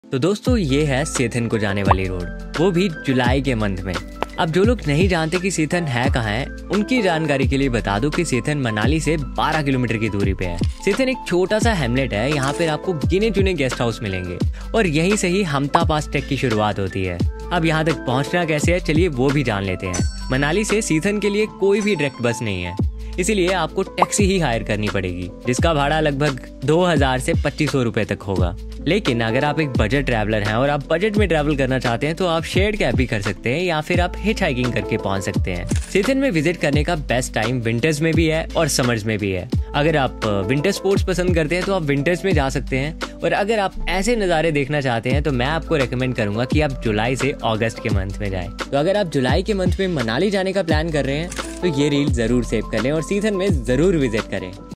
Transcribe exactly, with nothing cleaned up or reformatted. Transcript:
तो दोस्तों ये है सेथन को जाने वाली रोड, वो भी जुलाई के मंथ में। अब जो लोग नहीं जानते कि सेथन है कहाँ है, उनकी जानकारी के लिए बता दूं कि सेथन मनाली से बारह किलोमीटर की दूरी पे है। सेथन एक छोटा सा हैमलेट है, यहाँ पर आपको गिने चुने गेस्ट हाउस मिलेंगे और यहीं से ही हमटा पास ट्रैक की शुरुआत होती है। अब यहाँ तक पहुँचना कैसे है, चलिए वो भी जान लेते हैं। मनाली से सेथन के लिए कोई भी डायरेक्ट बस नहीं है, इसीलिए आपको टैक्सी ही हायर करनी पड़ेगी, जिसका भाड़ा लगभग दो हज़ार से पच्चीस सौ रुपए तक होगा। लेकिन अगर आप एक बजट ट्रैवलर हैं और आप बजट में ट्रैवल करना चाहते हैं तो आप शेयर्ड कैब भी कर सकते हैं या फिर आप हिच हाइकिंग करके पहुंच सकते हैं। सेथन में विजिट करने का बेस्ट टाइम विंटर्स में भी है और समर्स में भी है। अगर आप विंटर स्पोर्ट्स पसंद करते हैं तो आप विंटर्स में जा सकते हैं, और अगर आप ऐसे नज़ारे देखना चाहते हैं तो मैं आपको रेकमेंड करूंगा कि आप जुलाई से अगस्त के मंथ में जाएं। तो अगर आप जुलाई के मंथ में मनाली जाने का प्लान कर रहे हैं तो ये रील जरूर सेव कर लें और सेथन में जरूर विजिट करें।